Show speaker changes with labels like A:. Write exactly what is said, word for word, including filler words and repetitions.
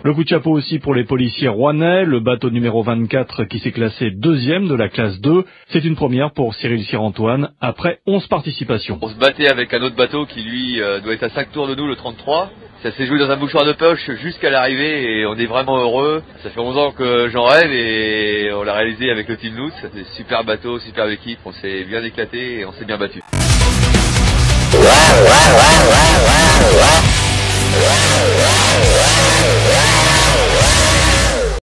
A: Le coup de chapeau aussi pour les policiers rouennais, le bateau numéro vingt-quatre qui s'est classé deuxième de la classe deux. C'est une première pour Cyril Cyr-Antoine après onze participations.
B: On se battait avec un autre bateau qui lui euh, doit être à cinq tours de nous, le trente-trois. Ça s'est joué dans un mouchoir de poche jusqu'à l'arrivée et on est vraiment heureux. Ça fait onze ans que j'en rêve et on l'a réalisé avec le Team Loot. C'était super bateau, super équipe, on s'est bien éclaté et on s'est bien battu.